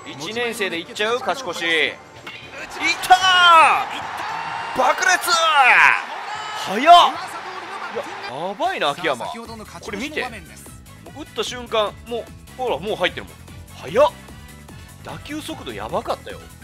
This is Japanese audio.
1年生でいっちゃう勝ち越し。いったー、爆裂早っ。いややばいな秋山、これ見て、もう打った瞬間もうほらもう入ってるもん。早っ、打球速度やばかったよ。